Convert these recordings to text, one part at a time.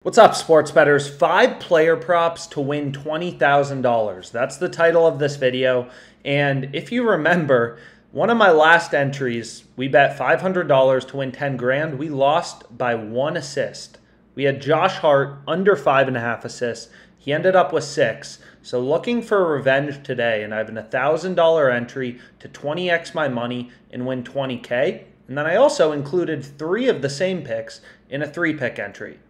What's up, sports bettors? 5 player props to win $20,000. That's the title of this video. And if you remember, one of my last entries, we bet $500 to win 10 grand. We lost by 1 assist. We had Josh Hart under 5.5 assists. He ended up with 6. So looking for revenge today, and I have an $1,000 entry to 20x my money and win 20K. And then I also included 3 of the same picks in a 3-pick entry.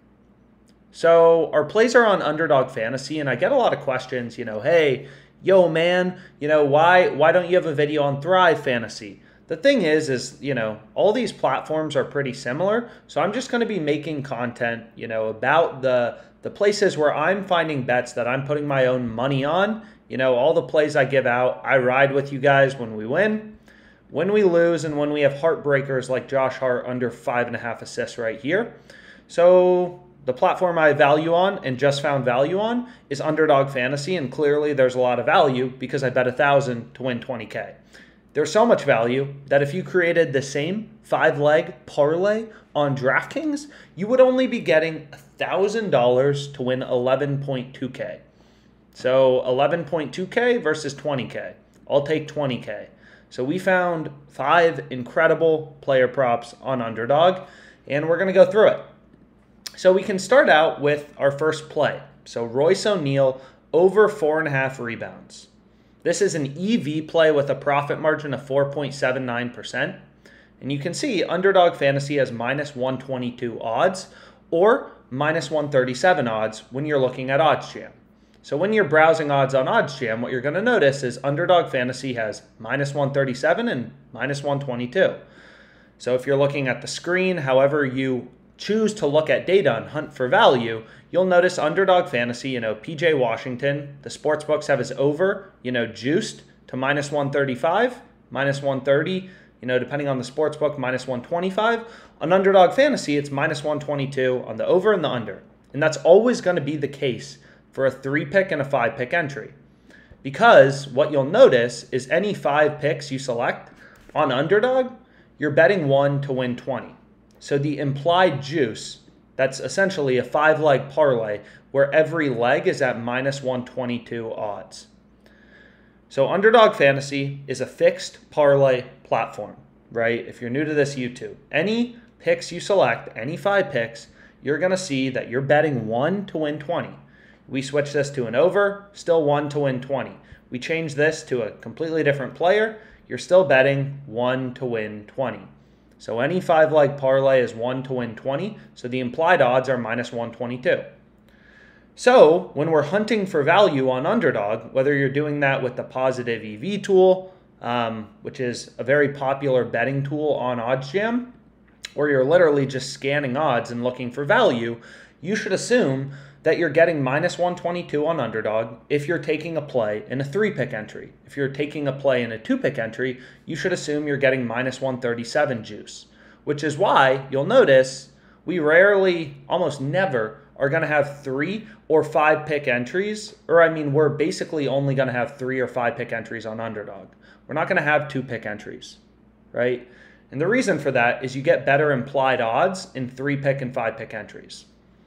So our plays are on Underdog Fantasy, and I get a lot of questions, hey, yo, man, why don't you have a video on Thrive Fantasy? The thing is, all these platforms are pretty similar, so I'm just going to be making content, about the places where I'm finding bets that I'm putting my own money on. All the plays I give out, I ride with you guys when we win, when we lose, and when we have heartbreakers like Josh Hart under 5.5 assists right here. So the platform I value on and just found value on is Underdog Fantasy, and clearly there's a lot of value because I bet 1,000 to win 20K. There's so much value that if you created the same 5-leg parlay on DraftKings, you would only be getting $1,000 to win 11.2K. So 11.2K versus 20K. I'll take 20K. So we found 5 incredible player props on Underdog, and we're going to go through it. So we can start out with our first play. So Royce O'Neal over 4.5 rebounds. This is an EV play with a profit margin of 4.79%. And you can see Underdog Fantasy has minus 122 odds or minus 137 odds when you're looking at OddsJam. So when you're browsing odds on OddsJam, what you're going to notice is Underdog Fantasy has minus 137 and minus 122. So if you're looking at the screen, however you choose to look at data and hunt for value, you'll notice Underdog Fantasy, PJ Washington, the sports books have his over, juiced to minus 135, minus 130, depending on the sports book, minus 125. On Underdog Fantasy, it's minus 122 on the over and the under. And that's always going to be the case for a 3-pick and a 5-pick entry. Because what you'll notice is any 5 picks you select on Underdog, you're betting 1 to win 20. So the implied juice, that's essentially a 5-leg parlay where every leg is at minus 122 odds. So Underdog Fantasy is a fixed parlay platform, right? If you're new to this YouTube, any picks you select, any 5 picks, you're going to see that you're betting 1 to win 20. We switch this to an over, still 1 to win 20. We change this to a completely different player, you're still betting 1 to win 20. So any 5-leg parlay is 1 to win 20, so the implied odds are minus 122. So when we're hunting for value on Underdog, whether you're doing that with the positive EV tool, which is a very popular betting tool on OddsJam, or you're literally just scanning odds and looking for value, you should assume that you're getting minus 122 on Underdog if you're taking a play in a 3-pick entry. If you're taking a play in a 2-pick entry, you should assume you're getting minus 137 juice, which is why you'll notice we rarely, almost never, are going to have 3 or 5-pick entries, we're basically only going to have 3 or 5-pick entries on Underdog. We're not going to have 2-pick entries, right? And the reason for that is you get better implied odds in 3-pick and 5-pick entries.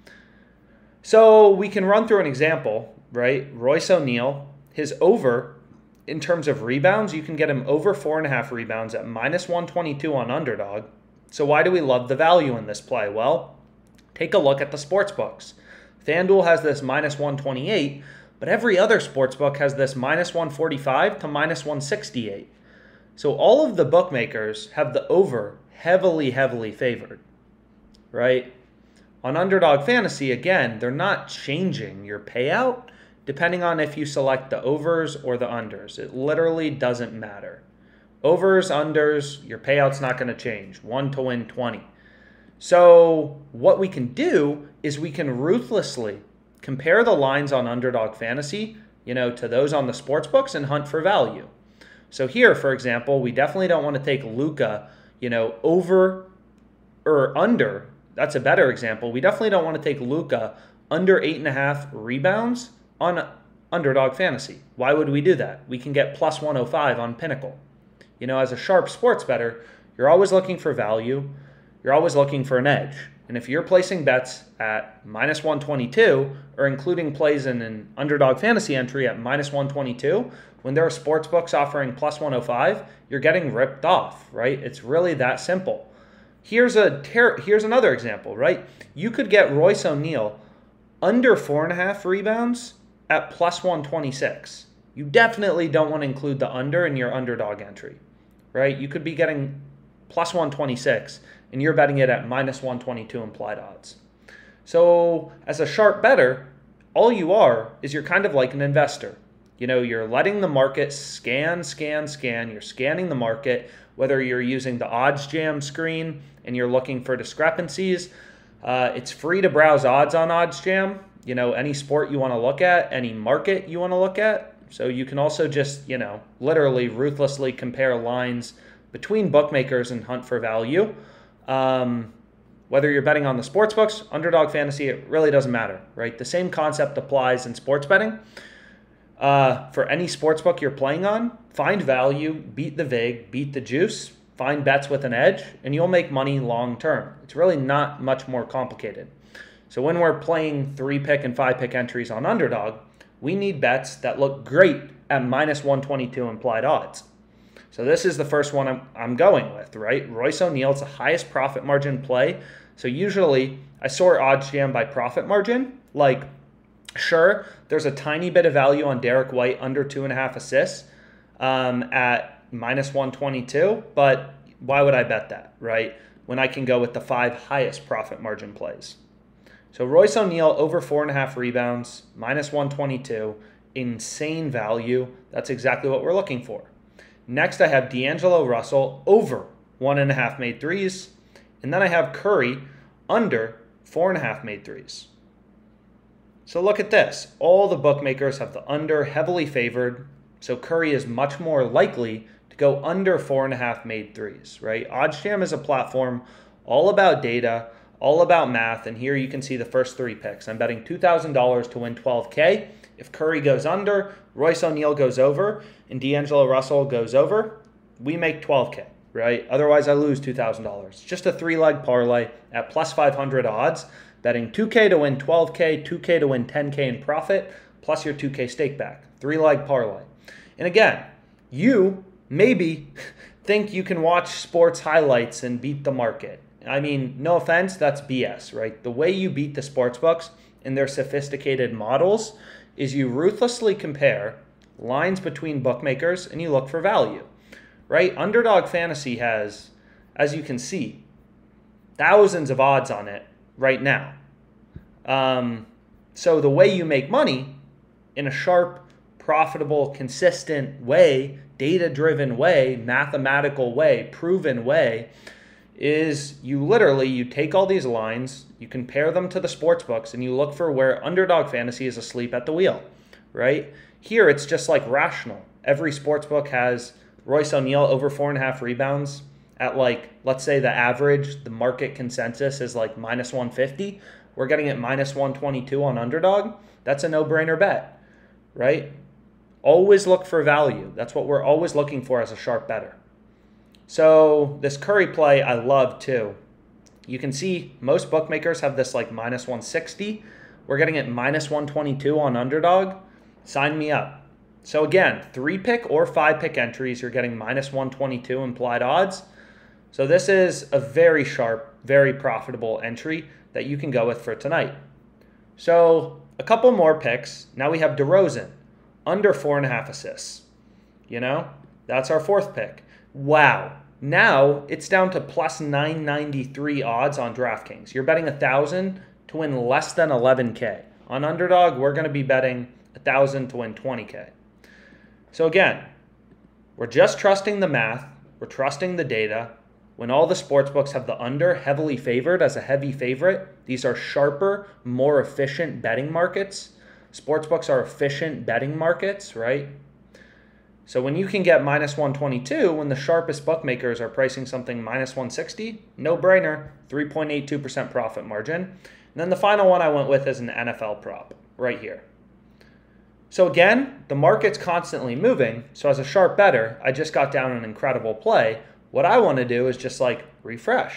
So we can run through an example, right? Royce O'Neal, his over, in terms of rebounds, you can get him over 4.5 rebounds at minus 122 on Underdog. So why do we love the value in this play? Well, take a look at the sports books. FanDuel has this minus 128, but every other sports book has this minus 145 to minus 168. So all of the bookmakers have the over heavily favored, right? On Underdog Fantasy, again, they're not changing your payout depending on if you select the overs or the unders. It literally doesn't matter. Overs, unders, your payout's not going to change. 1 to win 20. So what we can do is we can ruthlessly compare the lines on Underdog Fantasy, to those on the sports books and hunt for value. So here, for example, we definitely don't want to take Luka, over or under. That's a better example. We definitely don't want to take Luka under 8.5 rebounds on Underdog Fantasy. Why would we do that? We can get plus 105 on Pinnacle. As a sharp sports bettor, you're always looking for value. You're always looking for an edge. And if you're placing bets at minus 122 or including plays in an underdog fantasy entry at minus 122, when there are sports books offering plus 105, you're getting ripped off, right? It's really that simple. Here's another example, right? You could get Royce O'Neal under 4.5 rebounds at plus 126. You definitely don't want to include the under in your underdog entry, right? You could be getting plus 126 and you're betting it at minus 122 implied odds. So as a sharp bettor, all you are is you're kind of like an investor. You know, you're letting the market scan. You're scanning the market, whether you're using the OddsJam screen and you're looking for discrepancies. It's free to browse odds on OddsJam. You know, any sport you want to look at, any market you want to look at. So you can also just, you know, literally ruthlessly compare lines between bookmakers and hunt for value. Whether you're betting on the sports books, underdog fantasy, it really doesn't matter, right? The same concept applies in sports betting. For any sports book you're playing on, find value, beat the vig, beat the juice, find bets with an edge, and you'll make money long term. It's really not much more complicated. So when we're playing 3-pick and 5-pick entries on underdog, we need bets that look great at minus 122 implied odds. So this is the first one I'm going with, right? Royce O'Neal, it's the highest profit margin play. So usually I sort OddsJam by profit margin. Like, sure, there's a tiny bit of value on Derek White under 2.5 assists at minus 122, but why would I bet that, right? When I can go with the 5 highest profit margin plays. So Royce O'Neal over 4.5 rebounds, minus 122, insane value. That's exactly what we're looking for. Next, I have D'Angelo Russell over 1.5 made threes. And then I have Curry under 4.5 made threes. So look at this. All the bookmakers have the under heavily favored. So Curry is much more likely to go under 4.5 made threes, right? OddsJam is a platform all about data, all about math. And here you can see the first 3 picks. I'm betting $2,000 to win $12K. If Curry goes under, Royce O'Neal goes over, and D'Angelo Russell goes over, we make $12K, right? Otherwise, I lose $2,000. Just a 3-leg parlay at plus 500 odds, betting $2K to win $12K, $2K to win $10K in profit, plus your $2K stake back. 3-leg parlay. And again, you maybe think you can watch sports highlights and beat the market. I mean, no offense, that's BS, right? The way you beat the sports books in their sophisticated models is you ruthlessly compare lines between bookmakers and you look for value, right? Underdog Fantasy has, as you can see, thousands of odds on it right now. So the way you make money in a sharp, profitable, consistent way, data-driven way, mathematical way, proven way, is you take all these lines, you compare them to the sports books, and you look for where underdog fantasy is asleep at the wheel, right? Here, it's just like rational. Every sports book has Royce O'Neal over 4.5 rebounds at, like, let's say the average, the market consensus is like minus 150. We're getting it minus 122 on underdog. That's a no-brainer bet, right? Always look for value. That's what we're always looking for as a sharp bettor. So this Curry play I love too. You can see most bookmakers have this like minus 160. We're getting it minus 122 on underdog. Sign me up. So again, 3-pick or 5-pick entries, you're getting minus 122 implied odds. So this is a very sharp, very profitable entry that you can go with for tonight. So a couple more picks. Now we have DeRozan, under 4.5 assists. You know, that's our 4th pick. Wow. Now it's down to plus 993 odds on DraftKings. You're betting 1,000 to win less than 11K. On underdog, we're going to be betting 1,000 to win 20K. So again, we're just trusting the math. We're trusting the data. When all the sports books have the under heavily favored as a heavy favorite, these are sharper, more efficient betting markets. Sports books are efficient betting markets, right? So when you can get minus 122, when the sharpest bookmakers are pricing something minus 160, no brainer, 3.82% profit margin. And then the final one I went with is an NFL prop right here. So again, the market's constantly moving. So as a sharp bettor, I just got down an incredible play. What I want to do is just like refresh,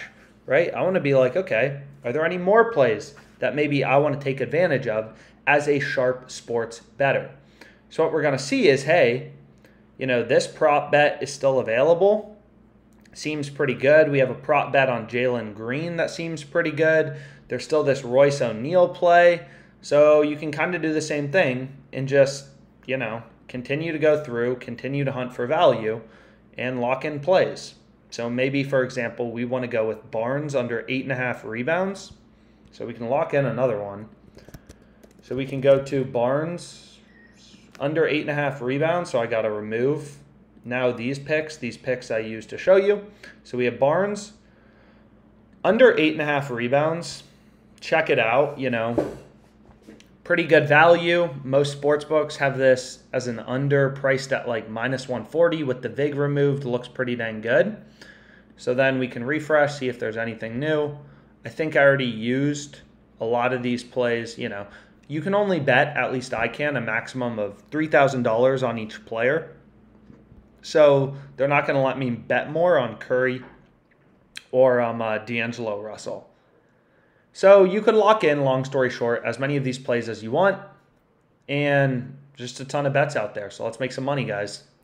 right? I want to be like, okay, are there any more plays that maybe I want to take advantage of as a sharp sports bettor? So what we're going to see is, hey, this prop bet is still available. Seems pretty good. We have a prop bet on Jalen Green that seems pretty good. There's still this Royce O'Neal play. So you can kind of do the same thing and just, continue to go through, continue to hunt for value, and lock in plays. So maybe, for example, we want to go with Barnes under 8.5 rebounds. So we can lock in another one. So we can go to Barnes under 8.5 rebounds. So I got to remove now these picks I used to show you. So we have Barnes under 8.5 rebounds. Check it out, pretty good value. Most sports books have this as an under priced at like -140 with the VIG removed. Looks pretty dang good. So then we can refresh, see if there's anything new. I think I already used a lot of these plays. You can only bet, at least I can, a maximum of $3,000 on each player. So they're not going to let me bet more on Curry or D'Angelo Russell. So you could lock in, long story short, as many of these plays as you want, and just a ton of bets out there. So let's make some money, guys.